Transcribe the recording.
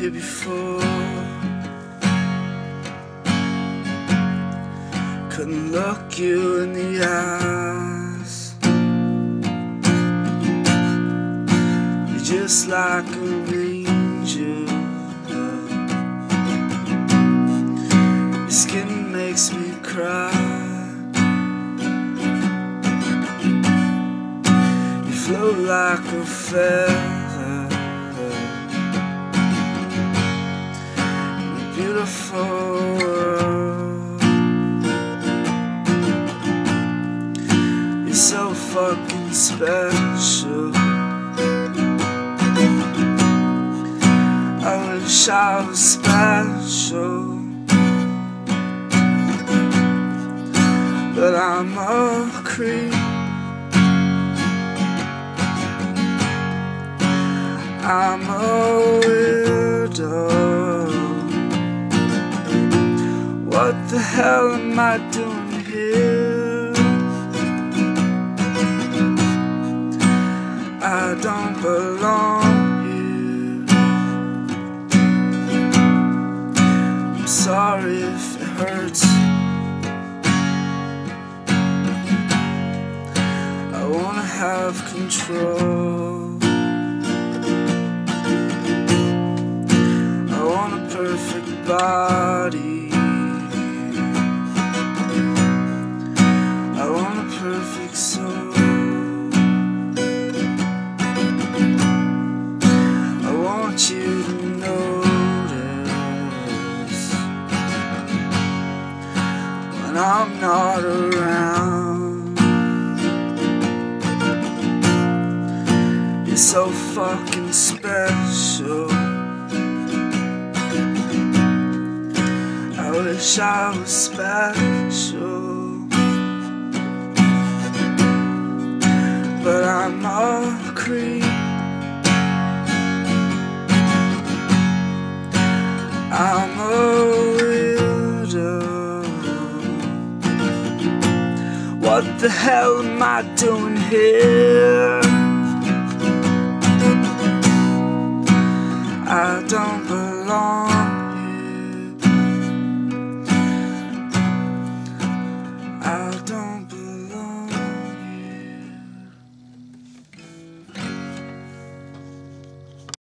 here before. Couldn't look you in the eyes. You're just like an angel. Your skin makes me cry. You float like a feather in a beautiful world. You're so fucking special. I wish I was special, but I'm a creep. I'm a weirdo. What the hell am I doing here? I don't belong here. I'm sorry if it hurts. I wanna have control. I want a perfect body. I want a perfect soul. I want you to notice when I'm not around. You're so fucking special. I wish I was special, but I'm a creep. I'm a weirdo. What the hell am I doing here? I don't belong